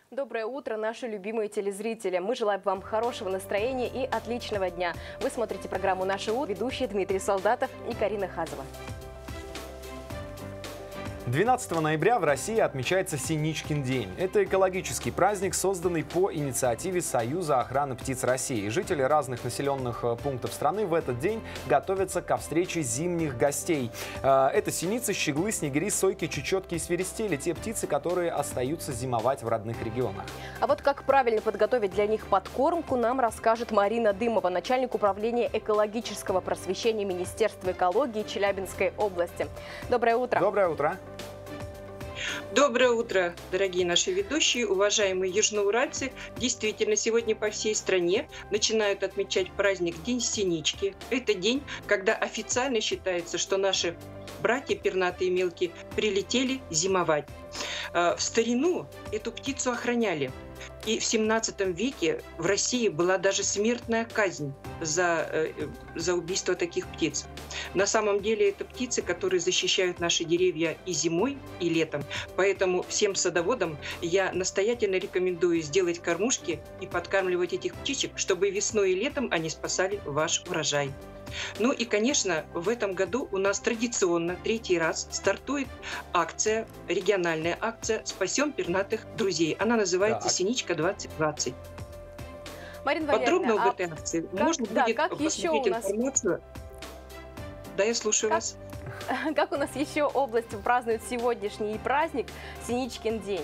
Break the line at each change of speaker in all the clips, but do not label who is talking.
Доброе утро, наши любимые телезрители. Мы желаем вам хорошего настроения и отличного дня. Вы смотрите программу «Наше утро». Ведущие Дмитрий Солдатов и Карина Хазова.
12 ноября в России отмечается Синичкин день. Это экологический праздник, созданный по инициативе Союза охраны птиц России. Жители разных населенных пунктов страны в этот день готовятся ко встрече зимних гостей. Это синицы, щеглы, снегири, сойки, чечетки и свиристели. Те птицы, которые остаются зимовать в родных регионах.
А вот как правильно подготовить для них подкормку, нам расскажет Марина Дымова, начальник управления экологического просвещения Министерства экологии Челябинской области. Доброе утро.
Доброе утро.
Доброе утро, дорогие наши ведущие, уважаемые южноуральцы. Действительно, сегодня по всей стране начинают отмечать праздник День Синички. Это день, когда официально считается, что наши братья пернатые мелкие прилетели зимовать. В старину эту птицу охраняли. И в 17 веке в России была даже смертная казнь за убийство таких птиц. На самом деле это птицы, которые защищают наши деревья и зимой, и летом. Поэтому всем садоводам я настоятельно рекомендую сделать кормушки и подкармливать этих птичек, чтобы весной и летом они спасали ваш урожай. Ну и, конечно, в этом году у нас традиционно третий раз стартует акция, региональная акция «Спасем пернатых друзей». Она называется «Синичка 2020».
Марина
Подробно
Валерьевна,
об этой акции можно будет посмотреть информацию. Да, я слушаю вас.
Как у нас еще области празднуют сегодняшний праздник Синичкин день?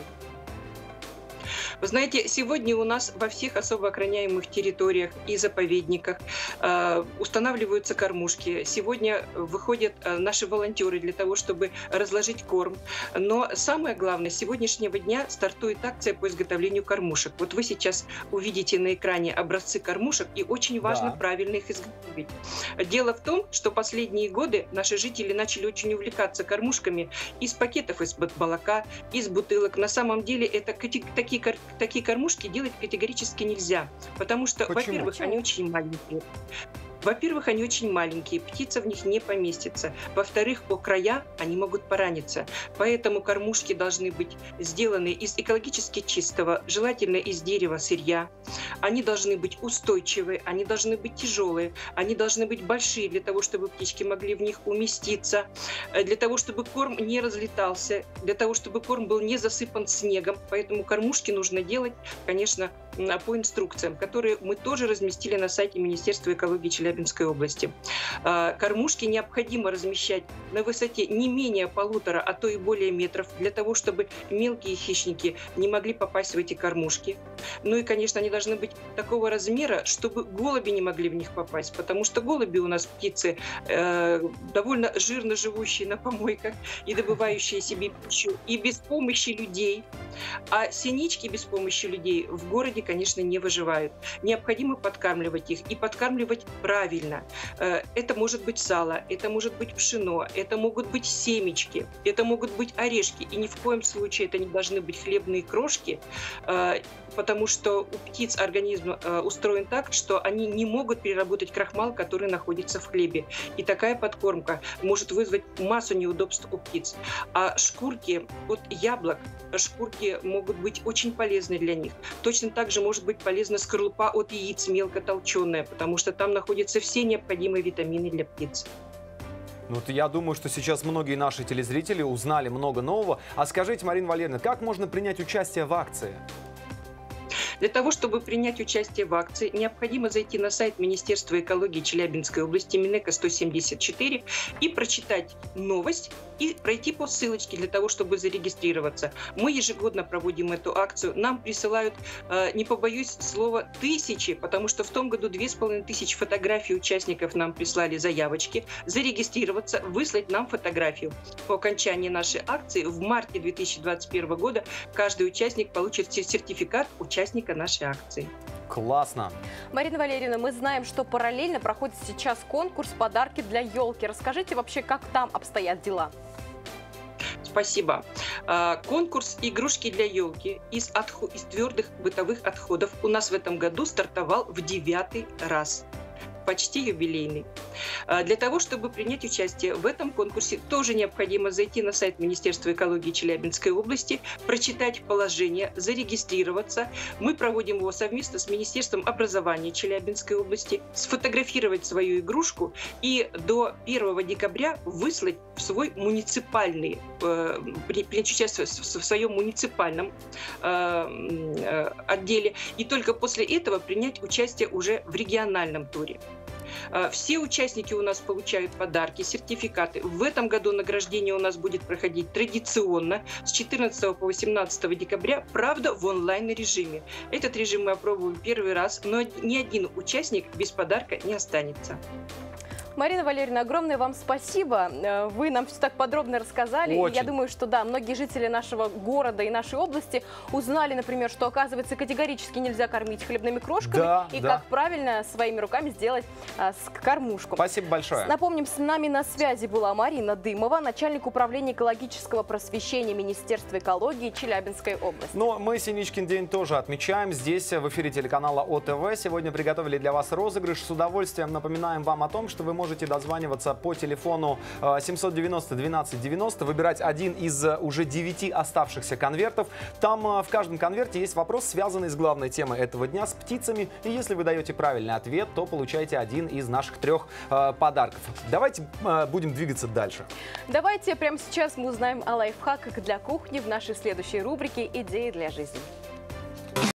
Вы знаете, сегодня у нас во всех особо охраняемых территориях и заповедниках устанавливаются кормушки. Сегодня выходят наши волонтеры для того, чтобы разложить корм. Но самое главное, с сегодняшнего дня стартует акция по изготовлению кормушек. Вот вы сейчас увидите на экране образцы кормушек, и очень важно правильно их изготовить. Дело в том, что последние годы наши жители начали очень увлекаться кормушками из пакетов из-под молока, из бутылок. На самом деле это такие кормушки делать категорически нельзя, потому что, во-первых, они очень маленькие. Во-первых, они очень маленькие, птица в них не поместится. Во-вторых, по края они могут пораниться. Поэтому кормушки должны быть сделаны из экологически чистого, желательно из дерева, сырья. Они должны быть устойчивые, они должны быть тяжелые, они должны быть большие для того, чтобы птички могли в них уместиться, для того, чтобы корм не разлетался, для того, чтобы корм был не засыпан снегом. Поэтому кормушки нужно делать, конечно, по инструкциям, которые мы тоже разместили на сайте Министерства экологии Челябинской области. Кормушки необходимо размещать на высоте не менее 1,5, а то и более метров, для того, чтобы мелкие хищники не могли попасть в эти кормушки. Ну и, конечно, они должны быть такого размера, чтобы голуби не могли в них попасть, потому что голуби у нас птицы довольно жирно живущие на помойках и добывающие себе пищу и без помощи людей. А синички без помощи людей в городе, конечно, не выживают. Необходимо подкармливать их и подкармливать правильно. Это может быть сало, это может быть пшено, это могут быть семечки, это могут быть орешки. И ни в коем случае это не должны быть хлебные крошки, потому что у птиц организм устроен так, что они не могут переработать крахмал, который находится в хлебе. И такая подкормка может вызвать массу неудобств у птиц. А шкурки от яблок, шкурки могут быть очень полезны для них. Точно так же может быть полезна скорлупа от яиц мелко толченая, потому что там находятся все необходимые витамины для птиц.
Ну, я думаю, что сейчас многие наши телезрители узнали много нового. А скажите, Марина Валерьевна, как можно принять участие в акции?
Для того, чтобы принять участие в акции, необходимо зайти на сайт Министерства экологии Челябинской области Минэко 174 и прочитать новость и пройти по ссылочке для того, чтобы зарегистрироваться. Мы ежегодно проводим эту акцию. Нам присылают, не побоюсь слова, тысячи, потому что в том году 2500 фотографий участников нам прислали заявочки, зарегистрироваться, выслать нам фотографию. По окончании нашей акции в марте 2021 года каждый участник получит сертификат участника нашей акции.
Классно!
Марина Валерьевна, мы знаем, что параллельно проходит сейчас конкурс «Подарки для елки». Расскажите вообще, как там обстоят дела?
Спасибо. Конкурс «Игрушки для елки» из твердых бытовых отходов у нас в этом году стартовал в 9-й раз. почти юбилейный. Для того, чтобы принять участие в этом конкурсе, тоже необходимо зайти на сайт Министерства экологии Челябинской области, прочитать положение, зарегистрироваться. Мы проводим его совместно с Министерством образования Челябинской области, сфотографировать свою игрушку и до 1 декабря выслать в свой муниципальный, принять участие в своем муниципальном отделе, и только после этого принять участие уже в региональном туре. Все участники у нас получают подарки, сертификаты. В этом году награждение у нас будет проходить традиционно с 14 по 18 декабря, правда, в онлайн-режиме. Этот режим мы опробуем первый раз, но ни один участник без подарка не останется.
Марина Валерьевна, огромное вам спасибо. Вы нам все так подробно рассказали.
Очень.
И я думаю, что да, многие жители нашего города и нашей области узнали, например, что, оказывается, категорически нельзя кормить хлебными крошками.
Да,
и
да.
как правильно своими руками сделать кормушку.
Спасибо большое.
Напомним, с нами на связи была Марина Дымова, начальник управления экологического просвещения Министерства экологии Челябинской области.
Но мы Синичкин день тоже отмечаем. Здесь, в эфире телеканала ОТВ, сегодня приготовили для вас розыгрыш. С удовольствием напоминаем вам о том, что вы можете дозваниваться по телефону 790 12 90, выбирать один из уже 9 оставшихся конвертов. Там в каждом конверте есть вопрос, связанный с главной темой этого дня, с птицами. И если вы даете правильный ответ, то получаете один из наших 3 подарков. Давайте будем двигаться дальше.
Давайте прямо сейчас мы узнаем о лайфхаках для кухни в нашей следующей рубрике «Идеи для жизни».